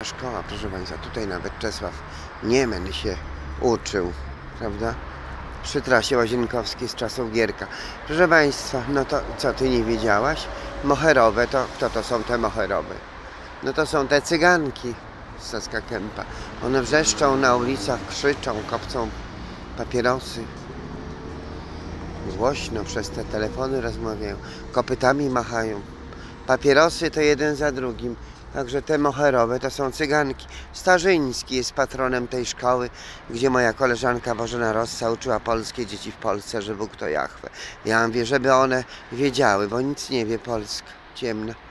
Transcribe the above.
szkoła, proszę Państwa. Tutaj nawet Czesław Niemen się uczył, prawda? Przy trasie łazienkowskiej z czasów Gierka. Proszę Państwa, no to co, Ty nie wiedziałaś? Moherowe, to kto to są te moherowe? No to są te cyganki z Saska Kępa. One wrzeszczą na ulicach, krzyczą, kopcą papierosy. Głośno przez te telefony rozmawiają, kopytami machają. Papierosy to jeden za drugim. Także te moherowe to są cyganki. Starzyński jest patronem tej szkoły, gdzie moja koleżanka Bożena Rossa uczyła polskie dzieci w Polsce, że Bóg to Jahwe. Ja mówię, żeby one wiedziały, bo nic nie wie Polska ciemna.